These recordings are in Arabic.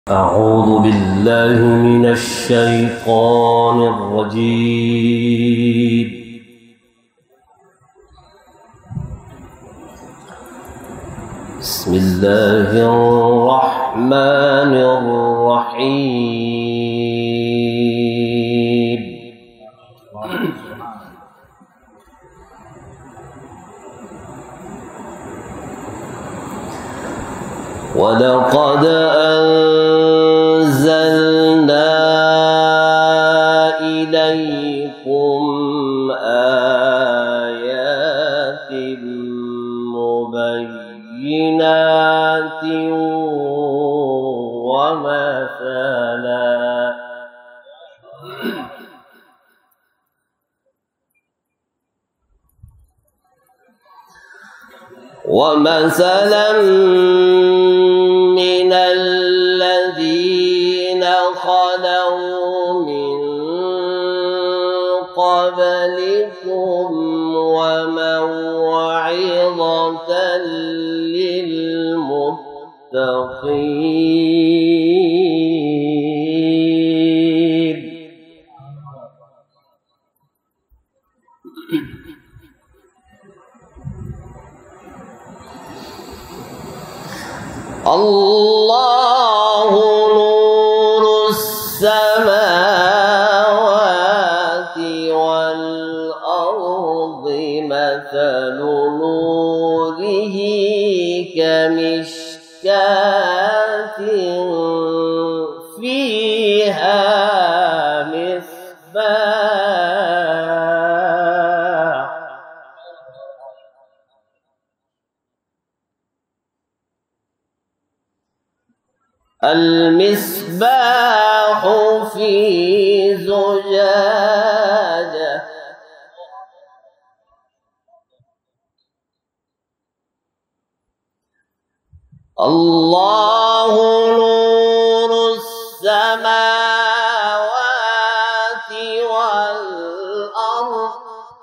أعوذ بالله من الشيطان الرجيم. بسم الله الرحمن الرحيم. ولقد أنزلنا إليكم آيات مبينات ومثلا من الذين خلوا من قبلكم وموعظة للمتقين. الله نور السماوات والأرض، مثل نوره كمشكاة فيها مصباح. المصباح في زجاجة، الله نور السماوات والأرض،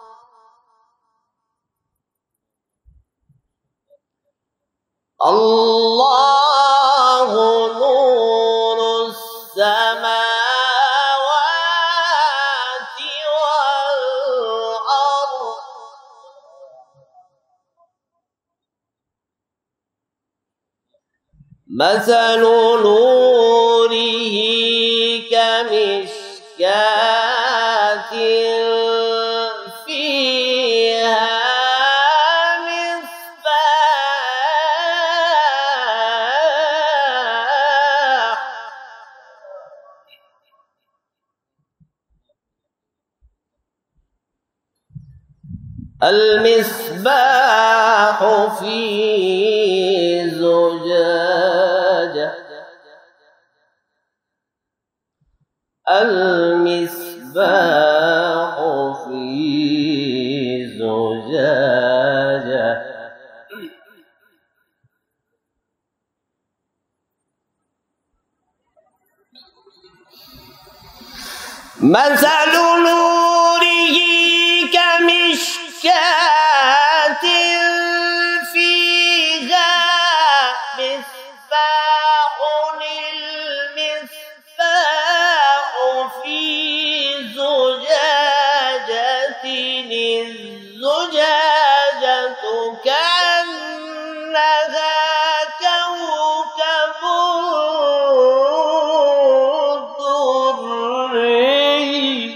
الله نور السماوات والأرض، مثل نوره كمشكاة فيها مصباح. المصباح في زجاجة، المصباح في زجاجة، مثل نوره كمشكاة فيها مصباح، المصباح في زجاجة، الزجاجة كأنها كوكب دري،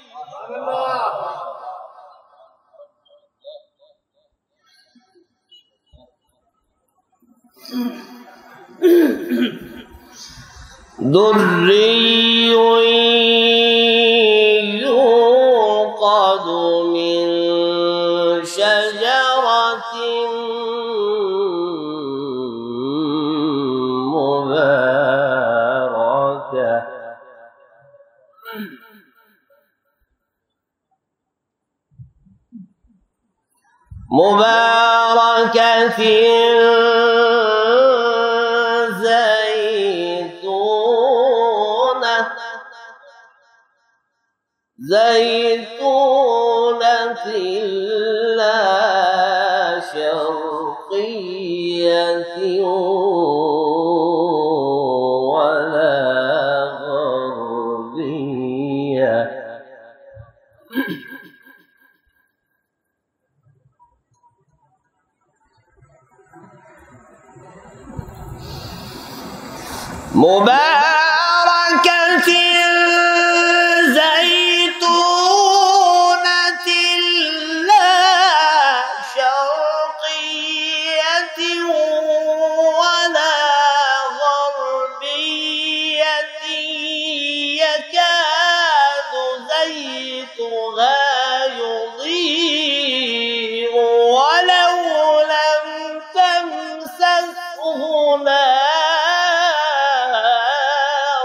دري يوقد من شجرة مباركة زيتونة لا شرقية ولا مباركة زيتونة لا شرقية ولا غربية يكاد زيتها يضيء ولو لم تمسسه نار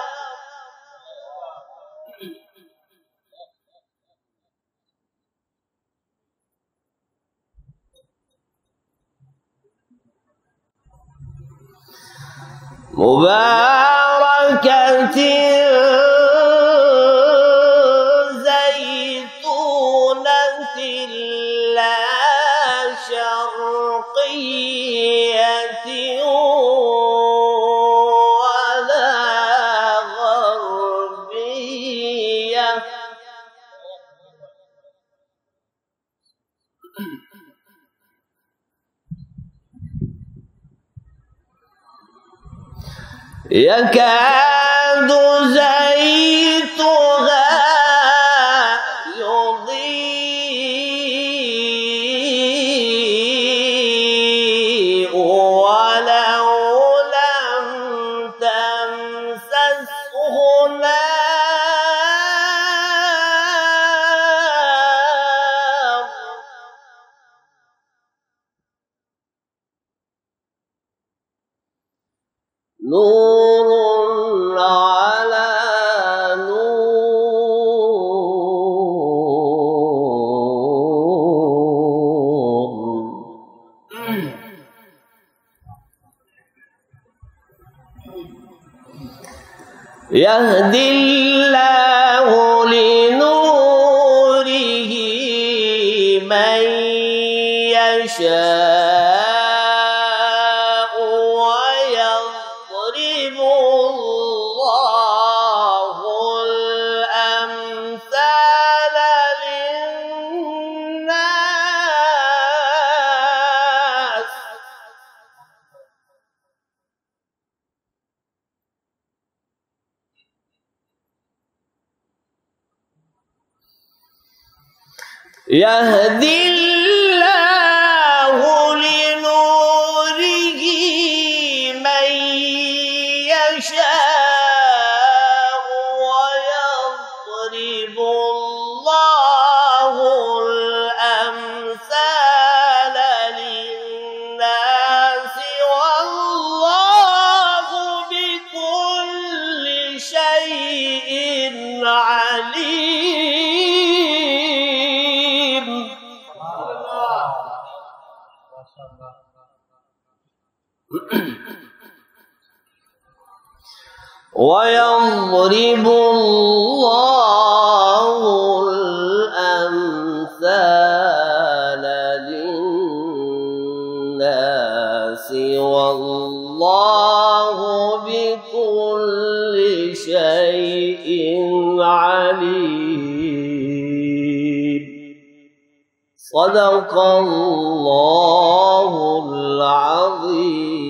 مباركة زيتونة لا شرقية ولا غربية يكاد زيتها يضيء ولو لم تمسسه نار نور على نور يهدي الله لنوره من يشاء ويضرب الله الأمثال للناس يهدي الله لنوره من يشاء ويضرب الله الأمثال للناس والله بكل شيء عليم. ويضرب الله الأمثال للناس والله بكل شيء عليم. صدق الله العظيم.